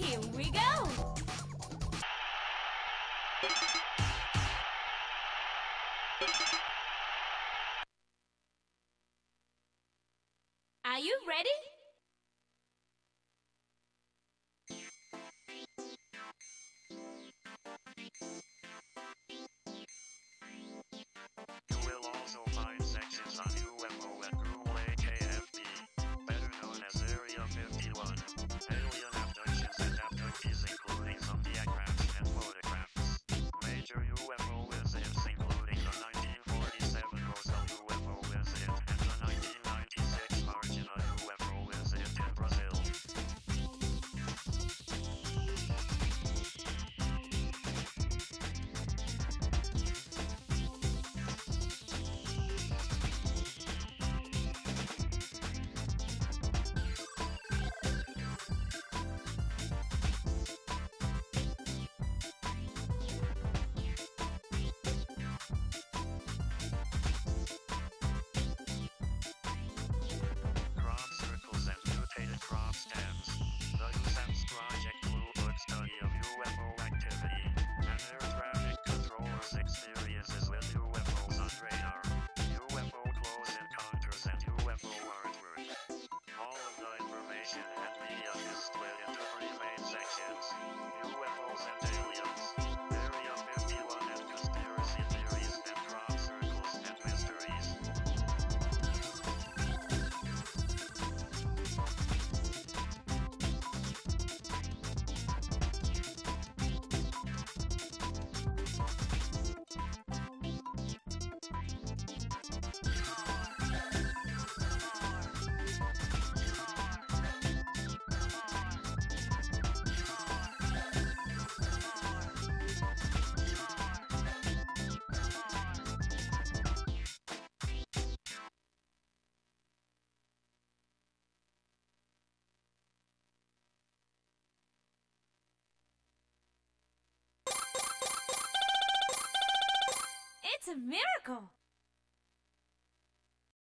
Here we go! Are you ready? You will also find sections on UFO at Google AKFB, better known as Area 51. Alien abductions and abductees, including some diagrams and photographs. Major UFO incidents including the 1947 Roswell UFO incident and the 1996 Margina UFO incident in Brazil. Crop circles and mutated crop stems. The USEMS project Bluebook study of UFO activity, and air traffic controllers' experiences with UFOs on radar, UFO close encounters and UFO artwork. All of the information and media is split into three main sections: UFOs and aliens, Area 51 and conspiracy theories, and crop circles and mysteries. It's a miracle!